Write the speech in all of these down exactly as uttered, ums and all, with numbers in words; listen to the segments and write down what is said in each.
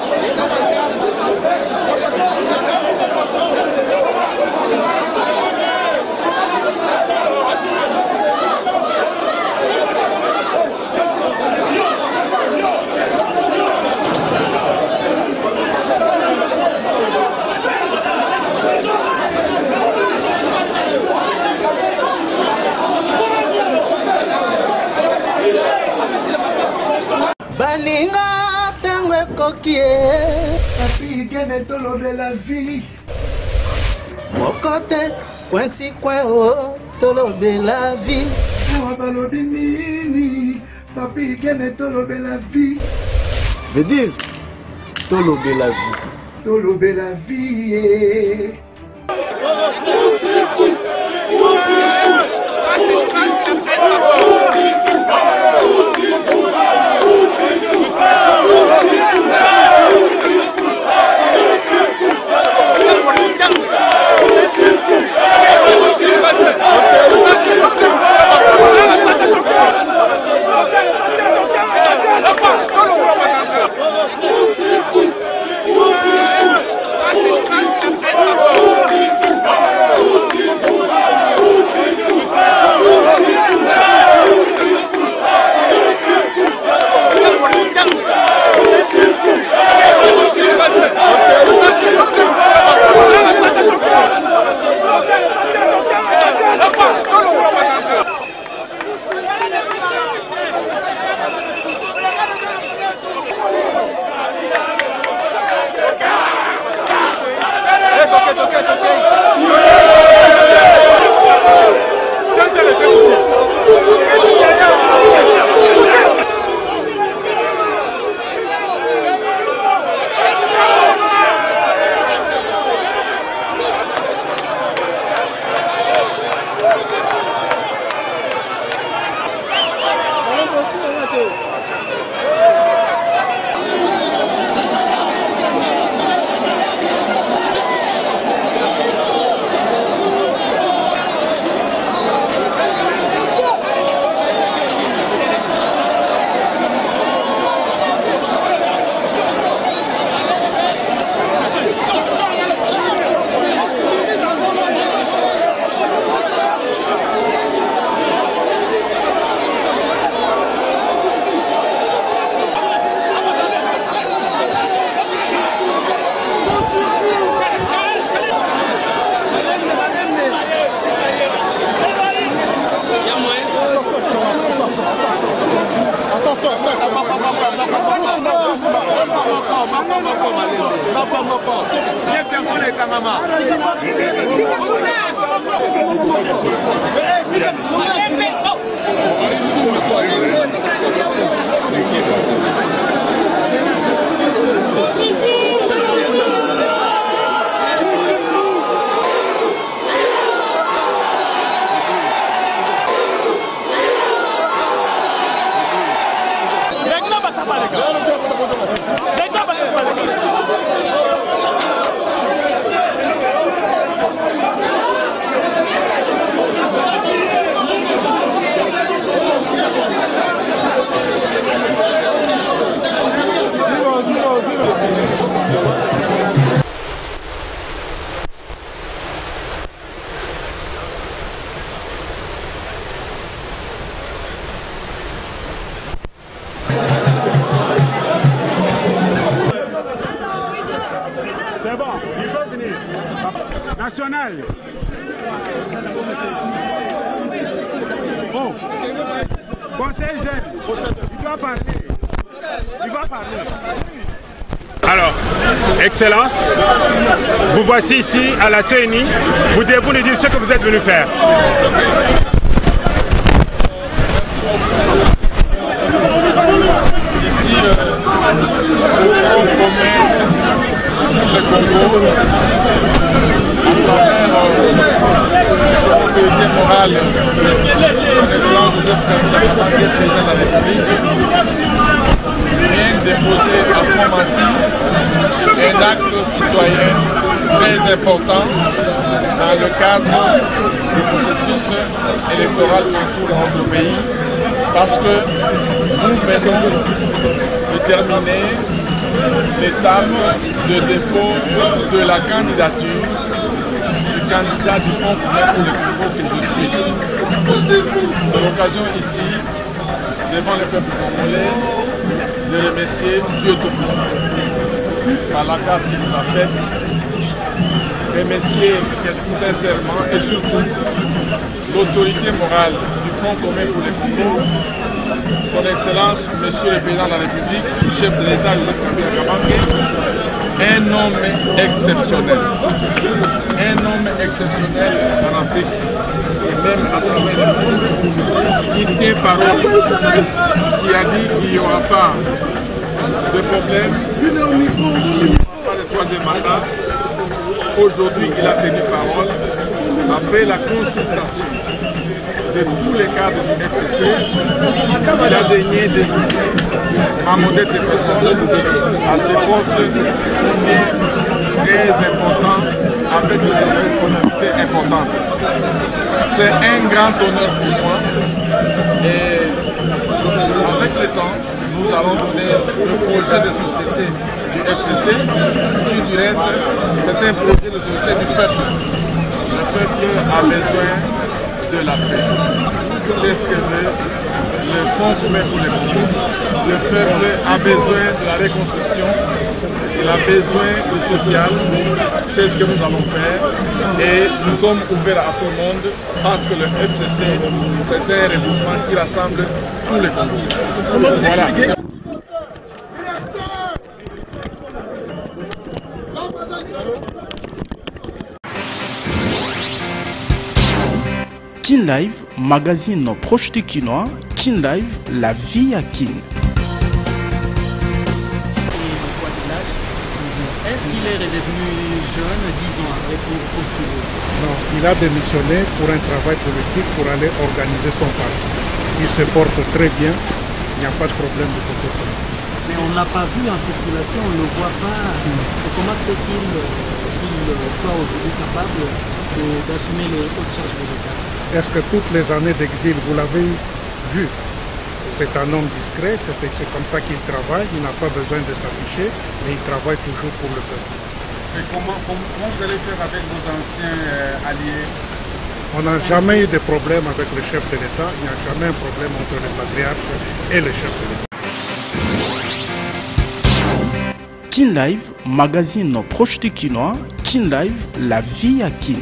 Baninga tangwe kokie Papi gene tolo de la vie Mokote kwensi kwen o tolo de la vie Awa balobi nini Papi gene tolo de la vie Veut dire tolo de la vie Tolo de la vie C'est bon, il peut venir. National. Bon. Conseil jeune. Il doit parler. Il va parler. Alors, Excellence, vous voici ici à la C N I. Vous devez nous dire ce que vous êtes venu faire. Ici, euh, au commun, le Congo, à travers euh, l'autorité morale de l'excellence de Joseph Kabila, qui est président de la République, vient déposer à fond massif un acte citoyen très important dans le cadre du processus électoral en cours dans notre pays, parce que nous venons de terminer l'étape de dépôt de la candidature du candidat du Front commun pour le Congo que je suis. C'est l'occasion ici, devant le peuple congolais, de remercier Dieu Tout-Puissant par la grâce qu'il nous a faite, remercier sincèrement et surtout l'autorité morale du Front commun pour le Congo, son Excellence, Monsieur le Président de la République, chef de l'État, un homme exceptionnel, un homme exceptionnel en Afrique et même à travers le monde, qui tient parole, qui a dit qu'il n'y aura pas de problème, il n'y aura pas de troisième mandat. Aujourd'hui, il a tenu parole après la consultation de tous les cadres du F C C. Il a daigné désigner ma modeste personne à ce poste très important, avec des responsabilités importantes. C'est un grand honneur pour moi et avec le temps, nous allons donner le projet de société du F C C, qui du reste, c'est un projet de société du peuple. Le peuple a besoin de la paix. C'est ce que veut le Front commun pour le Congo. Le peuple a besoin de la reconstruction, il a besoin du social. C'est ce que nous allons faire et nous sommes ouverts à tout le monde parce que le F C C, c'est un regroupement qui rassemble tous les Congolais. Voilà. Kin Live, magazine proche du Kinois. Kin Live, la vie à Kin. Est-ce qu'il est redevenu jeune dix ans après pour postuler? Non, il a démissionné pour un travail politique pour aller organiser son parti. Il se porte très bien, il n'y a pas de problème de côté ça. Mais on n'a pas vu en circulation, on ne le voit pas. Et comment fait-il qu'il soit aujourd'hui capable d'assumer les hautes charges de l'État? Est-ce que toutes les années d'exil, vous l'avez vu? C'est un homme discret, c'est comme ça qu'il travaille, il n'a pas besoin de s'afficher, mais il travaille toujours pour le peuple. Et comment, comment, comment vous allez faire avec vos anciens euh, alliés? On n'a jamais eu de problème avec le chef de l'État, il n'y a jamais un problème entre le patriarche et le chef de l'État. Kin Live, magazine proche du Kinois. Kin Live, la vie à Kin.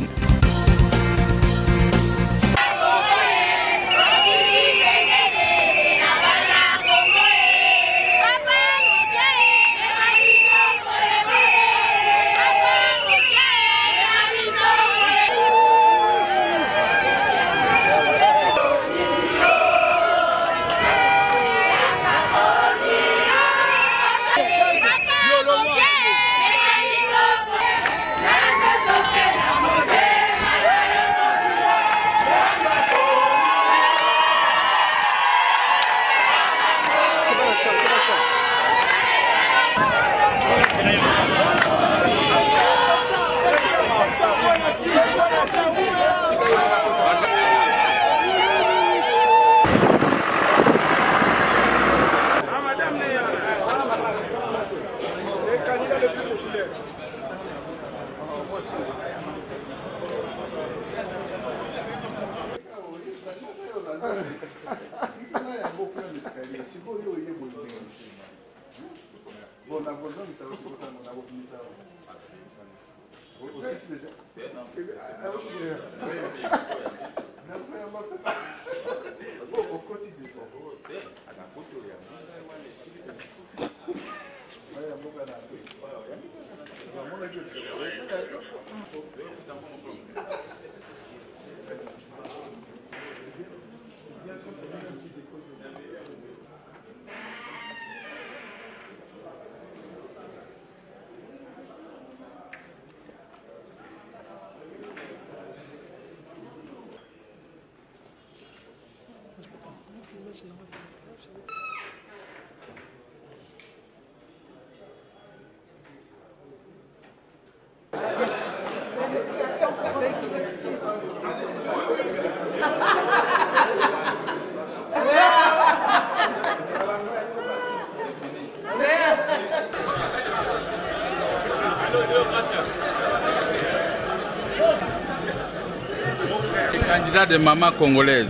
Les candidats de mamans congolaises,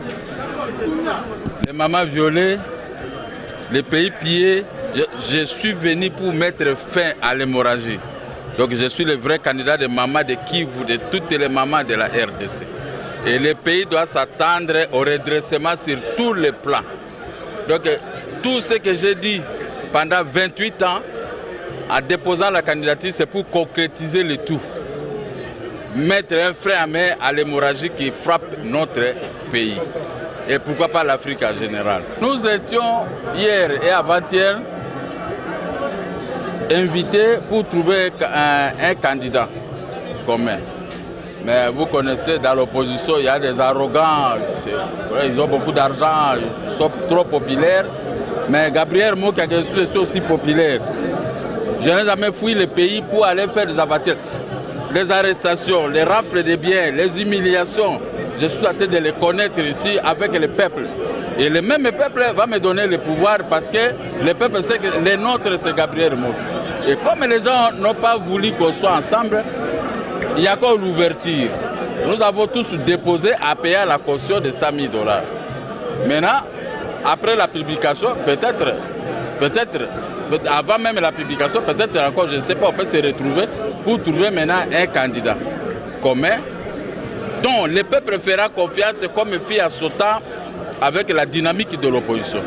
les mamans violées, les pays pillés, je, je suis venu pour mettre fin à l'hémorragie. Donc je suis le vrai candidat de mamans de Kivu, de toutes les mamans de la R D C. Et le pays doit s'attendre au redressement sur tous les plans. Donc tout ce que j'ai dit pendant vingt-huit ans, en déposant la candidature, c'est pour concrétiser le tout. Mettre un frein à main à l'hémorragie qui frappe notre pays. Et pourquoi pas l'Afrique en général. Nous étions hier et avant-hier invités pour trouver un, un candidat commun. Mais vous connaissez, dans l'opposition, il y a des arrogants, ils ont beaucoup d'argent, ils sont trop populaires. Mais Gabriel Mokia, je suis aussi populaire. Je n'ai jamais fui le pays pour aller faire des abattoirs. Les arrestations, les rafles de biens, les humiliations, je suis en train de les connaître ici avec le peuple. Et le même peuple va me donner le pouvoir parce que le peuple sait que le nôtre c'est Gabriel Mokia. Et comme les gens n'ont pas voulu qu'on soit ensemble, il y a encore l'ouverture. Nous avons tous déposé à payer la caution de cent mille dollars. Maintenant, après la publication, peut-être, peut-être, avant même la publication, peut-être encore, je ne sais pas, on peut se retrouver pour trouver maintenant un candidat commun dont le peuple fera confiance comme il fit à son temps avec la dynamique de l'opposition.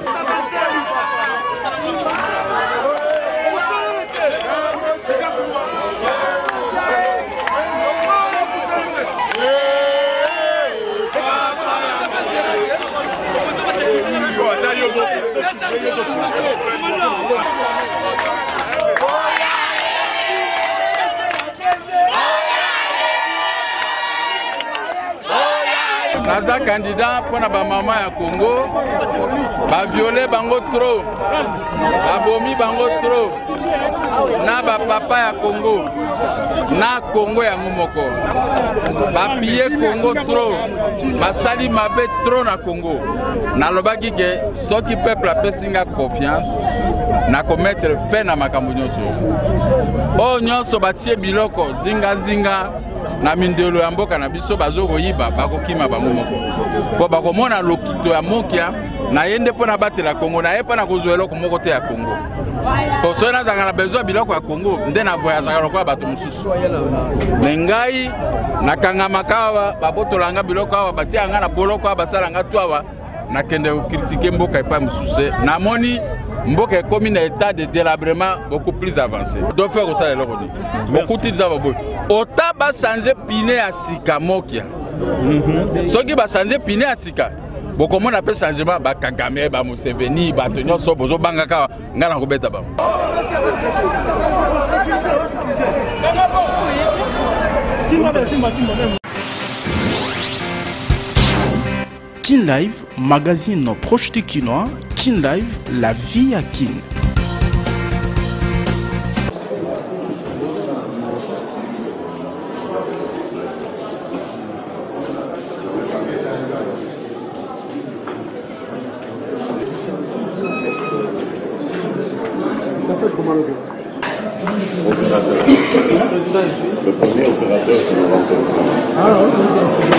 Naza candidat pour la maman ya Congo, ba violé bango trop, ba bomi bango trop, na ba papa ya Congo, na Congo ya ngumoko, ba pillé Congo trop, ba sali mabe trop na Congo. Na lobaki ke soki peuple apesinga confiance, na commettre fin na makambo nyonso. O nyonso batie biloko zinga zinga. Na mindelo ya mboka na biso bazo koyiba bakokima bango moko po bakomona lokito ya Mokia na yende pona batela Congo na ye pona kozwa eloko moko te ya Congo po so na zanga na besoin biloko ya Congo nde na voyage ka lokwa bato mususu mengai na kangama kawa babotolanga biloko awa batia nga na boloko awa basala nga twawa na kende ko critiquer mboka epa mususu na moni mboka ekomi na état de délabrement beaucoup plus avancé. Do faire ko sala eloko ni beaucoup de zava boy ota ba changer pine ya sika Mokia. Soki ba changer pine ya sika boko mona pe changement ba Kagame ba Museveni ba to nyonso bozo banga ka ngana ko beta ba. Kin Live, magazine proche du Kinois. Kin Live, la vie à Kin. Le premier opérateur que nous rencontrons. Ah, ok.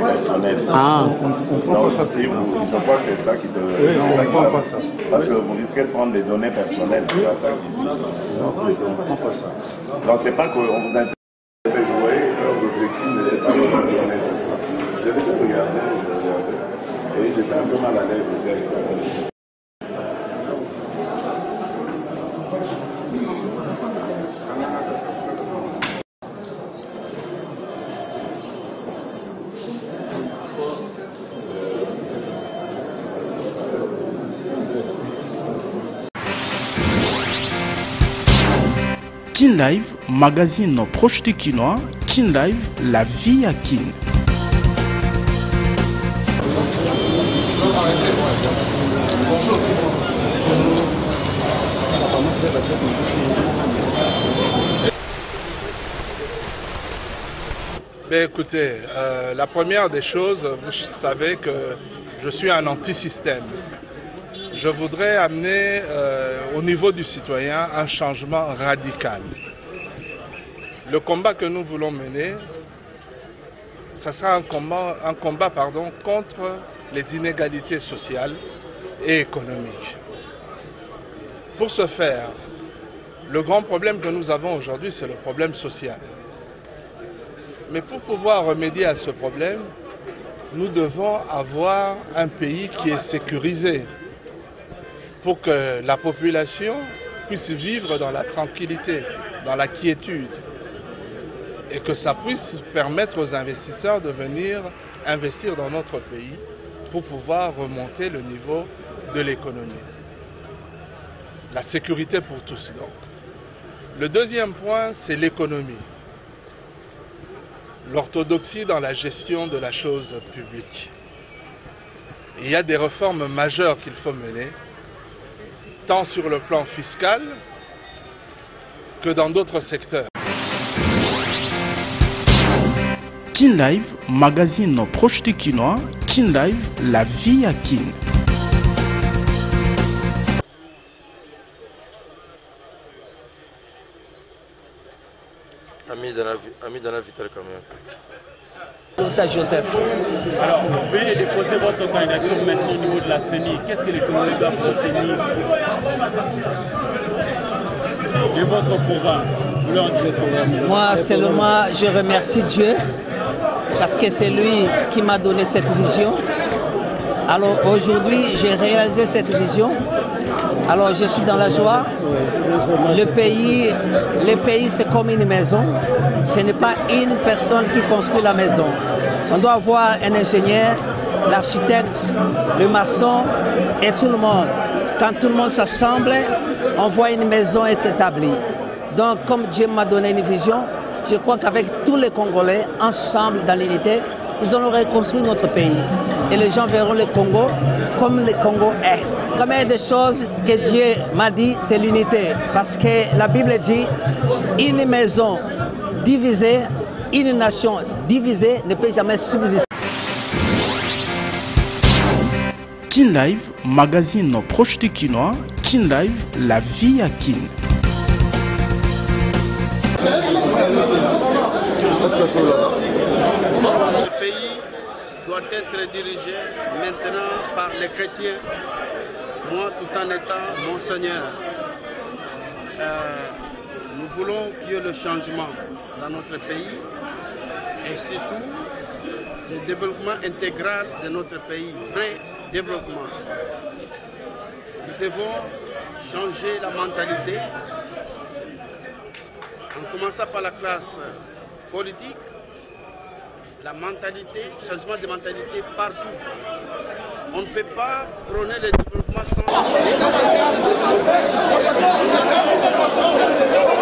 personnelles. Ah. Donc, si vous, il ne faut pas que c'est ça qui te... Oui, non, on ne prend pas ça. Parce que vous risquez de prendre des données personnelles. C'est ça qui dit. Non, on ne prend pas ça. Donc, c'est pas qu'on vous intéresse de jouer, l'objectif n'était pas de vous donner tout ça. Je vais regarder, je regardais. Et j'étais un peu mal à l'aise aussi avec ça. Kin Live, magazine proche du Kinois. Kin Live, la vie à Kin. Ben, écoutez, euh, la première des choses, vous savez que je suis un anti-système. Je voudrais amener euh, au niveau du citoyen un changement radical. Le combat que nous voulons mener, ça sera un combat, un combat pardon, contre les inégalités sociales et économiques. Pour ce faire, le grand problème que nous avons aujourd'hui, c'est le problème social. Mais pour pouvoir remédier à ce problème, nous devons avoir un pays qui est sécurisé pour que la population puisse vivre dans la tranquillité, dans la quiétude, et que ça puisse permettre aux investisseurs de venir investir dans notre pays pour pouvoir remonter le niveau de l'économie. La sécurité pour tous, donc. Le deuxième point, c'est l'économie. L'orthodoxie dans la gestion de la chose publique. Il y a des réformes majeures qu'il faut mener, tant sur le plan fiscal que dans d'autres secteurs. Kin Live, magazine proche du Kinois. Kin Live, la vie à Kin. Ami de la, ami de la Vital quand même. Joseph. Alors, vous venez de déposer votre candidature maintenant au niveau de la C E N I. Qu'est-ce que les Congolais doivent retenir de votre programme? Moi, seulement, je remercie Dieu parce que c'est lui qui m'a donné cette vision. Alors aujourd'hui, j'ai réalisé cette vision. Alors je suis dans la joie. Le pays, le pays c'est comme une maison. Ce n'est pas une personne qui construit la maison. On doit avoir un ingénieur, l'architecte, le maçon et tout le monde. Quand tout le monde s'assemble, on voit une maison être établie. Donc comme Dieu m'a donné une vision, je crois qu'avec tous les Congolais, ensemble dans l'unité, nous allons reconstruire notre pays. Et les gens verront le Congo comme le Congo est. La première des choses que Dieu m'a dit, c'est l'unité. Parce que la Bible dit, une maison divisée, une nation divisée ne peut jamais subsister. Kin Live, magazine proche du Kinois. Kin Live, la vie à Kin. Ce pays doit être dirigé maintenant par les chrétiens, moi tout en étant monseigneur. Euh, nous voulons qu'il y ait le changement dans notre pays et surtout le développement intégral de notre pays, vrai développement. Nous devons changer la mentalité en commençant par la classe politique, la mentalité, changement de mentalité partout. On ne peut pas prôner le développement sans...